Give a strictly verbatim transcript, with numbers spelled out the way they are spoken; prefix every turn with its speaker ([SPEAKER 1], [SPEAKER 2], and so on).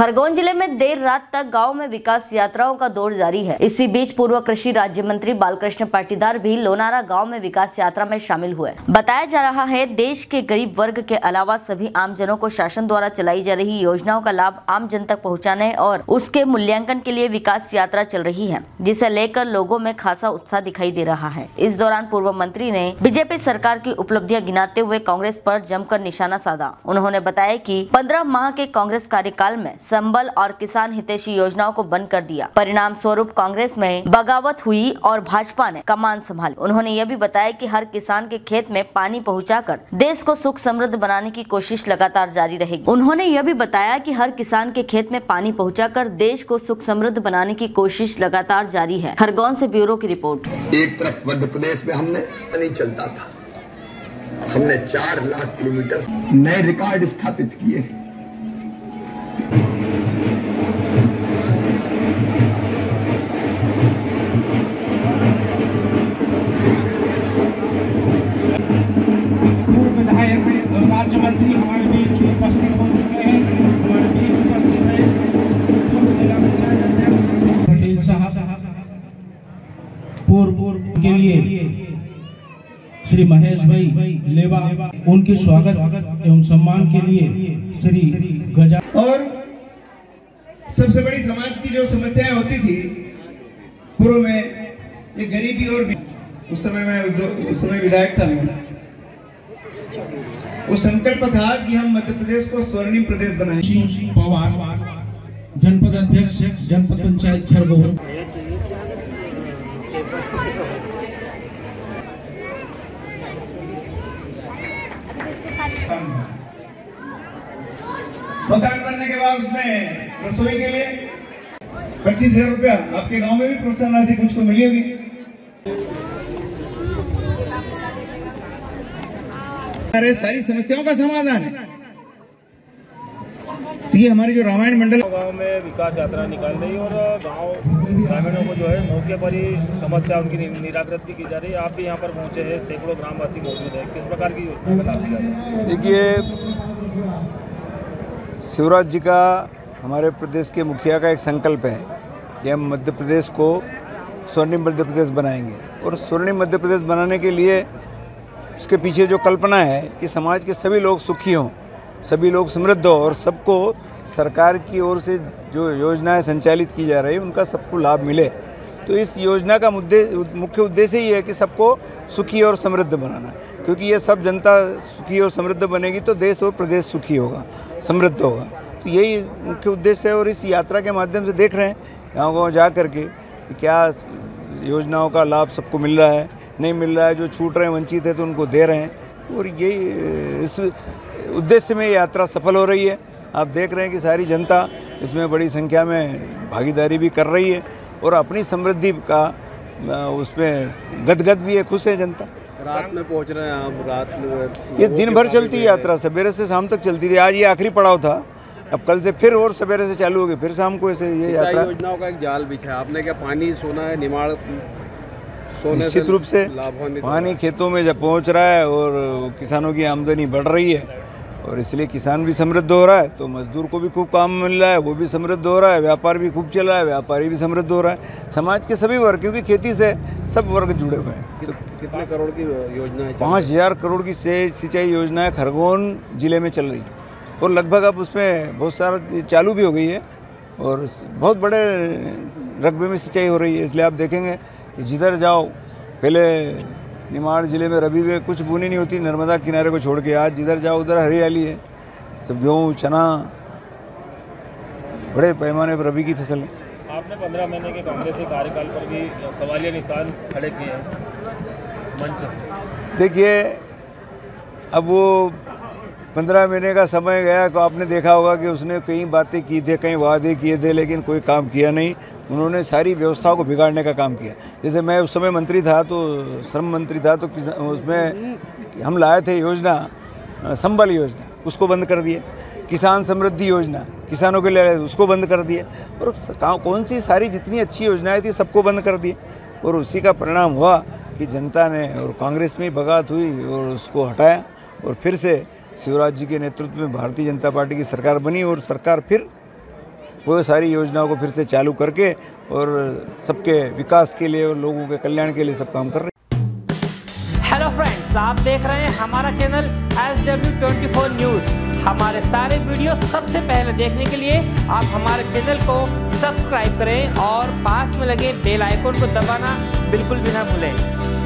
[SPEAKER 1] खरगोन जिले में देर रात तक गांव में विकास यात्राओं का दौर जारी है। इसी बीच पूर्व कृषि राज्य मंत्री बालकृष्ण पाटीदार भी लोनारा गांव में विकास यात्रा में शामिल हुए। बताया जा रहा है, देश के गरीब वर्ग के अलावा सभी आमजनों को शासन द्वारा चलाई जा रही योजनाओं का लाभ आम जन तक पहुँचाने और उसके मूल्यांकन के लिए विकास यात्रा चल रही है, जिसे लेकर लोगों में खासा उत्साह दिखाई दे रहा है। इस दौरान पूर्व मंत्री ने बीजेपी सरकार की उपलब्धियां गिनाते हुए कांग्रेस पर जमकर निशाना साधा। उन्होंने बताया कि पंद्रह माह के कांग्रेस कार्यकाल में संबल और किसान हितैषी योजनाओं को बंद कर दिया। परिणाम स्वरूप कांग्रेस में बगावत हुई और भाजपा ने कमान संभाली। उन्होंने यह भी बताया कि हर किसान के खेत में पानी पहुंचाकर देश को सुख समृद्ध बनाने की कोशिश लगातार जारी रहेगी। उन्होंने यह भी बताया कि हर किसान के खेत में पानी पहुंचाकर देश को सुख समृद्ध बनाने की कोशिश लगातार जारी है। खरगोन से ब्यूरो की रिपोर्ट।
[SPEAKER 2] एक तरफ मध्य प्रदेश में हमने नहीं चलता था, हमने चार लाख किलोमीटर नए रिकॉर्ड स्थापित किए हैं।
[SPEAKER 3] राज्य मंत्री हमारे बीच उपस्थित हो चुके हैं। हमारे बीच उपस्थित है पूर्व जिला पंचायत अध्यक्ष पटेल साहब, पूर्व के लिए श्री महेश भाई लेवा, उनके स्वागत एवं सम्मान के लिए श्री गजा।
[SPEAKER 4] और सबसे बड़ी समाज की जो समस्याएं होती थी पूर्व में, ये गरीबी और उस समय में उस समय विधायक था मैं, वो संकल्प था कि हम मध्य प्रदेश को स्वर्णिम प्रदेश बनाएंगे।
[SPEAKER 3] पवार जनपद अध्यक्ष जनपद पंचायत खरगोन।
[SPEAKER 4] मकान बनने के बाद उसमें रसोई के लिए पच्चीस हजार रुपया आपके गांव में भी प्रोत्साहन राशि कुछ को मिली होगी। अरे सारी समस्याओं का समाधान है। तो ये हमारी जो रामायण मंडल
[SPEAKER 5] गांव में विकास यात्रा निकाल रही है और गांव ग्रामीणों को जो है मौके पर ही समस्या उनकी निराकृत भी की जा रही है। आप भी यहां पर पहुंचे हैं, सैकड़ों ग्रामवासी मौजूद है, किस प्रकार की योजना?
[SPEAKER 6] देखिए, शिवराज जी का, हमारे प्रदेश के मुखिया का एक संकल्प है कि हम मध्य प्रदेश को स्वर्णिम मध्य प्रदेश बनाएंगे। और स्वर्णिम मध्य प्रदेश बनाने के लिए उसके पीछे जो कल्पना है कि समाज के सभी लोग सुखी हों, सभी लोग समृद्ध हो और सबको सरकार की ओर से जो योजनाएं संचालित की जा रही है उनका सबको लाभ मिले। तो इस योजना का मुद्दे मुख्य उद्देश्य ही है कि सबको सुखी और समृद्ध बनाना है, क्योंकि ये सब जनता सुखी और समृद्ध बनेगी तो देश और प्रदेश सुखी होगा, समृद्ध होगा। तो यही मुख्य उद्देश्य है। और इस यात्रा के माध्यम से देख रहे हैं गाँव गाँव जा कर के कि क्या योजनाओं का लाभ सबको मिल रहा है, नहीं मिल रहा है, जो छूट रहे हैं, वंचित है तो उनको दे रहे हैं। और यही इस उद्देश्य में यात्रा सफल हो रही है। आप देख रहे हैं कि सारी जनता इसमें बड़ी संख्या में भागीदारी भी कर रही है और अपनी समृद्धि का उसमें गदगद भी है, खुश है जनता।
[SPEAKER 7] रात में पहुंच रहे हैं आप? रात में
[SPEAKER 6] ये दिन भर चलती है यात्रा, सवेरे से शाम तक चलती थी। आज ये आखिरी पड़ाव था, अब कल से फिर और सवेरे से चालू होगी, फिर शाम को ऐसे ये यात्रा।
[SPEAKER 7] योजनाओं का एक जाल बिछा आपने, क्या पानी सोना है निमाड़
[SPEAKER 6] निश्चित रूप से पानी खेतों में जब पहुंच रहा है और किसानों की आमदनी बढ़ रही है और इसलिए किसान भी समृद्ध हो रहा है, तो मजदूर को भी खूब काम मिल रहा है, वो भी समृद्ध हो रहा है, व्यापार भी खूब चल रहा है, व्यापारी भी समृद्ध हो रहा है। समाज के सभी वर्ग, क्योंकि खेती से सब वर्ग जुड़े हुए हैं।
[SPEAKER 7] तो कितने करोड़ की योजना है?
[SPEAKER 6] पाँच हजार करोड़ की सिंचाई योजना है खरगोन जिले में चल रही है और लगभग अब उसमें बहुत सारा चालू भी हो गई है और बहुत बड़े रकबे में सिंचाई हो रही है। इसलिए आप देखेंगे कि जिधर जाओ, पहले निमाड़ जिले में रबी में कुछ बूनी नहीं होती, नर्मदा किनारे को छोड़ के, आज जिधर जाओ उधर हरियाली है, सब गेहूँ चना, बड़े पैमाने पर रबी की फसल है।
[SPEAKER 5] आपने पंद्रह महीने के कांग्रेस के कार्यकाल पर भी सवालिया निशान खड़े किए हैं मंच।
[SPEAKER 6] देखिए, अब वो पंद्रह महीने का समय गया तो आपने देखा होगा कि उसने कई बातें की थी, कई वादे किए थे, लेकिन कोई काम किया नहीं। उन्होंने सारी व्यवस्थाओं को बिगाड़ने का काम किया। जैसे मैं उस समय मंत्री था, तो श्रम मंत्री था, तो उसमें हम लाए थे योजना संबल योजना, उसको बंद कर दिए। किसान समृद्धि योजना किसानों के लिए, उसको बंद कर दिए। और कौन सी सारी जितनी अच्छी योजनाएं थी सबको बंद कर दिए। और उसी का परिणाम हुआ कि जनता ने और कांग्रेस में बगावत हुई और उसको हटाया और फिर से शिवराज जी के नेतृत्व में भारतीय जनता पार्टी की सरकार बनी और सरकार फिर वो सारी योजनाओं को फिर से चालू करके और सबके विकास के लिए और लोगों के कल्याण के लिए सब काम कर रहे हैं।
[SPEAKER 8] हेलो फ्रेंड्स, आप देख रहे हैं हमारा channel S W twenty four news. हमारे सारे वीडियो सबसे पहले देखने के लिए आप हमारे चैनल को सब्सक्राइब करें और पास में लगे बेल आइकन को दबाना बिल्कुल भी ना भूलें।